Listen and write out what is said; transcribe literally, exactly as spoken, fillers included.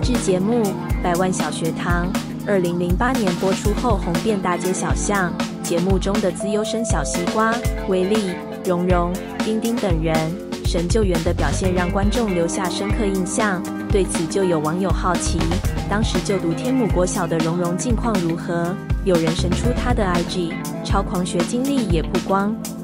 制节目《百万小学堂》，二零零八年播出后红遍大街小巷。节目中的资优生小西瓜、威力、蓉蓉、丁丁等人神救援的表现让观众留下深刻印象。对此就有网友好奇，当时就读天母国小的蓉蓉近况如何？有人神出她的 I G， 超狂学经历也曝光。